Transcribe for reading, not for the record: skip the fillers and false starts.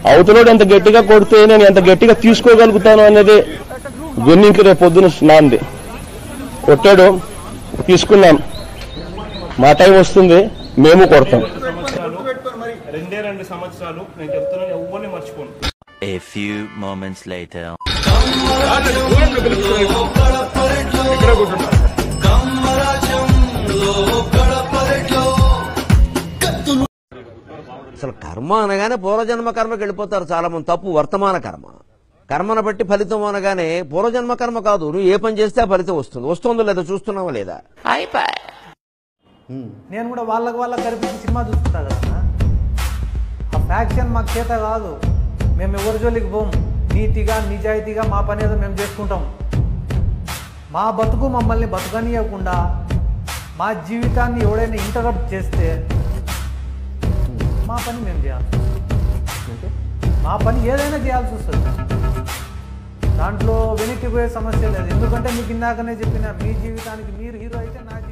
అవతలోడు ఎంత గట్టిగా కొడితే నేను ఎంత గట్టిగా తీసుకోగలుగుతాను అనేది గొన్నింకి రేపు పొద్దున నాంది. కొట్టాడు, తీసుకున్నాం, మా టైం వస్తుంది, మేము కొడతాం. 2 సంవత్సరాలు నేను చెప్తున్నాను, ఎవరిని మర్చిపోను. A few moments later. అసలు కర్మ అనగానే పూర్వజన్మ కర్మకి వెళ్ళిపోతారు చాలా మంది. తప్పు. వర్తమాన కర్మ. కర్మను బట్టి ఫలితం అనగానే పూర్వజన్మ కర్మ కాదు. నువ్వు ఏ పని చేస్తే ఆ ఫలితం వస్తుంది. వస్తుందో లేదా చూస్తున్నావా లేదా? నేను కూడా వాళ్ళకి కనిపించి సినిమా చూసుకుంటా కదా. ఆ ఫ్యాక్షన్ మాకు చేత కాదు. మేము ఎవరి జోలికి పోం. నీతిగా నిజాయితీగా మా పని ఏదో మేము చేసుకుంటాం. మా బతుకు మమ్మల్ని బతుకనియకుండా మా జీవితాన్ని ఎవడైనా ఇంటరప్ట్ చేస్తే మా పని మేము చేయాలి. మా పని ఏదైనా చేయాల్సి వస్తుంది. దాంట్లో వెనక్కి పోయే సమస్య లేదు. ఎందుకంటే మీకు ఇందాకనే చెప్పిన, మీ జీవితానికి మీరు హీరో అయితే నా